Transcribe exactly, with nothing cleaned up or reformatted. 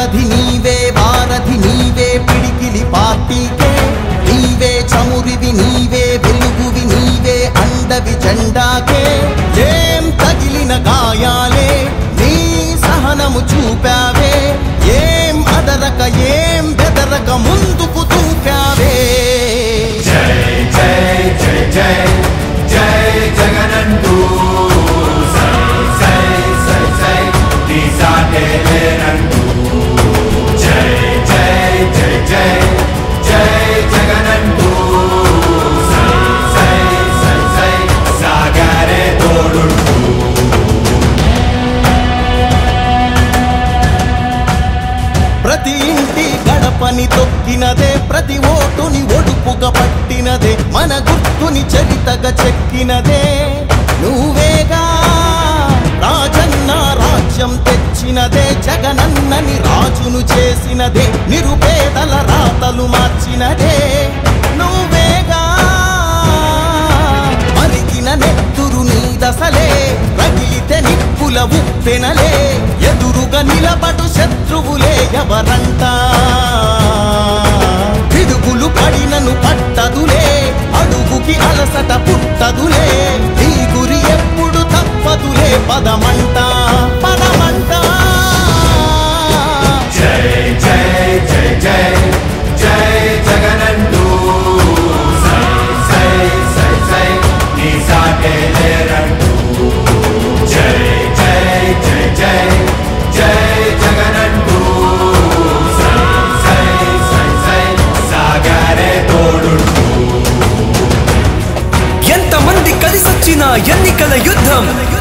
సారథి నీవే వారధి నీవే పిడికిలి పార్టీకే నీవే చమురివి నీవే వెలుగువి నీవే అండవి జెండాకే ఏం తగిలిన గాయాలే నీ సహనము చూపావే ఏం అదరక ఏం బెదరక ముందుకు దూకావే జై జై జై జై జై జగనంటూ సై సై సై సై నీ సాటే లేరంటూ జై జై జై జై జై జగనంటూ సై సై సై సై సాగరే తోడుంటూ ప్రతి ఇంటి గడపని తొక్కినదే ప్రతి ఓటుని ఒడుపుగా పట్టినదే మన గుర్తుని చరితగా చెక్కినదే నువ్వేగా రాజన్న రాజ్యం తెచ్చినదే జగనన్నని రాజును చేసినదే నిరుపేదల రాతలు మార్చినదే నువ్వేగా మరిగిన నెత్తురు నీ దశలే రగిలితే నిప్పుల ఉప్పెనలే ఎదురుగా నిలబడు శత్రువులే ఎవరంట పిడుగులు పడినను పట్టదులే అడుగుకి అలసట పుట్టదులే ఈ గురి ఎప్పుడు తప్పదులే పదమంట పదమంట జై జై జై జై జై జగనంటూ సై సై సై సై నీ సాటే లేరంటూ జై జై జై జై జై జగనంటూ సై సై సై సై సాగరే తోడుంటూ ఎంతమంది కలిసొచ్చిన ఎన్నికల యుద్ధం